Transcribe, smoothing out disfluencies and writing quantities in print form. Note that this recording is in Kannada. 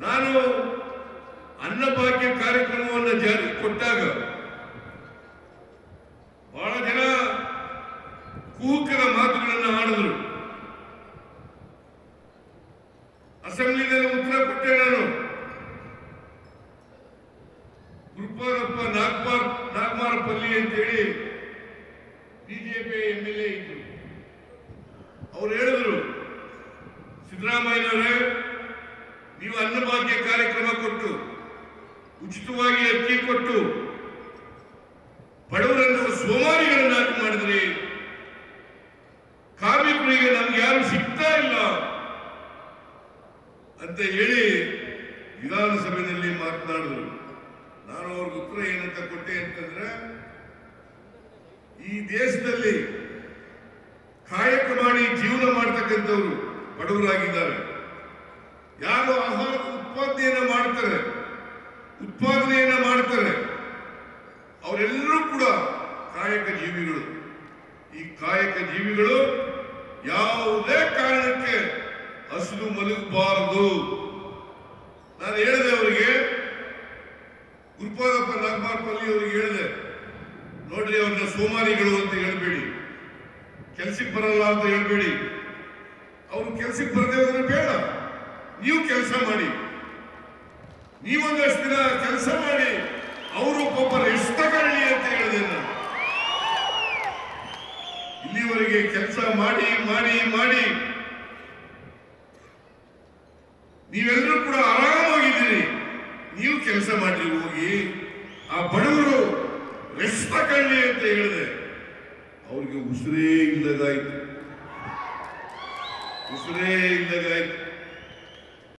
ನಾನು ಅನ್ನಭಾಗ್ಯ ಕಾರ್ಯಕ್ರಮವನ್ನು ಜಾರಿಗೆ ಕೊಟ್ಟಾಗ ಬಹಳ ಜನ ಕೂಕರ ಮಾತುಗಳನ್ನು ಆಡಿದ್ರು. ಅಸೆಂಬ್ಲಿನಲ್ಲಿ ಉತ್ತರ ಕೊಟ್ಟೆ ನಾನು. ಗುರುಪಾರಪ್ಪ ನಾಗಮಾರಪಲ್ಲಿ ಅಂತೇಳಿ ಬಿಜೆಪಿ MLA ಇದ್ರು. ಅವ್ರು ಹೇಳಿದ್ರು, ಸಿದ್ದರಾಮಯ್ಯನವರೇ, ನೀವು ಅನ್ನಭಾಗ್ಯ ಕಾರ್ಯಕ್ರಮ ಕೊಟ್ಟು ಉಚಿತವಾಗಿ ಅಕ್ಕಿ ಕೊಟ್ಟು ಬಡವರನ್ನು ಸೋಮಾರಿಗಳನ್ನಾಗಿ ಮಾಡಿದ್ರಿ. ಕಾರ್ಮಿಕರಿಗೆ ನಮ್ಗೆ ಯಾರು ಸಿಗ್ತಾ ಇಲ್ಲ ಅಂತ ಹೇಳಿ ವಿಧಾನಸಭೆಯಲ್ಲಿ ಮಾತನಾಡಿದ್ರು. ನಾನು ಅವ್ರಿಗೆ ಉತ್ತರ ಏನಂತ ಕೊಟ್ಟೆ ಅಂತಂದ್ರೆ, ಈ ದೇಶದಲ್ಲಿ ಕಾಯಕ ಮಾಡಿ ಜೀವನ ಮಾಡ್ತಕ್ಕಂಥವ್ರು ಬಡವರಾಗಿದ್ದಾರೆ. ಯಾರು ಆಹಾರ ಉತ್ಪಾದನೆಯನ್ನ ಮಾಡ್ತಾರೆ ಅವರೆಲ್ಲರೂ ಕೂಡ ಕಾಯಕ ಜೀವಿಗಳು. ಈ ಕಾಯಕ ಜೀವಿಗಳು ಯಾವುದೇ ಕಾರಣಕ್ಕೆ ಹಸಿದು ಮಲಗಬಾರದು. ನಾನು ಹೇಳಿದೆ ಅವರಿಗೆ, ಗುರುಪಾದಪ್ಪ ನಾಗಮಾರಪಲ್ಲಿ ಅವರಿಗೆ ಹೇಳಿದೆ, ನೋಡ್ರಿ ಅವ್ರನ್ನ ಸೋಮಾರಿಗಳು ಅಂತ ಹೇಳ್ಬೇಡಿ, ಕೆಲ್ಸಕ್ಕೆ ಬರಲ್ಲ ಅಂತ ಹೇಳ್ಬೇಡಿ. ಅವರು ಕೆಲ್ಸಕ್ಕೆ ಬರದೇ ಹೋದ್ರೆ ಬೇಡ, ನೀವು ಕೆಲಸ ಮಾಡಿ, ನೀವೊಂದಷ್ಟು ದಿನ ಕೆಲಸ ಮಾಡಿ, ಅವರು ಪಾಪ ರೆಸ್ಟ್ ತಗೊಳ್ಳಿ ಅಂತ ಹೇಳಿದೆ ನಾನು. ಇಲ್ಲಿವರೆಗೆ ಕೆಲಸ ಮಾಡಿ ಮಾಡಿ ಮಾಡಿ ನೀವೆಲ್ಲರೂ ಕೂಡ ಆರಾಮಾಗಿದ್ದೀರಿ. ನೀವು ಕೆಲಸ ಮಾಡಿ ಹೋಗಿ, ಆ ಬಡವರು ರೆಸ್ಟ್ ತಗೊಳ್ಳಿ ಅಂತ ಹೇಳಿದೆ. ಅವ್ರಿಗೆ ಉಸಿರೇ ಇಲ್ಲದಾಯ್ತು.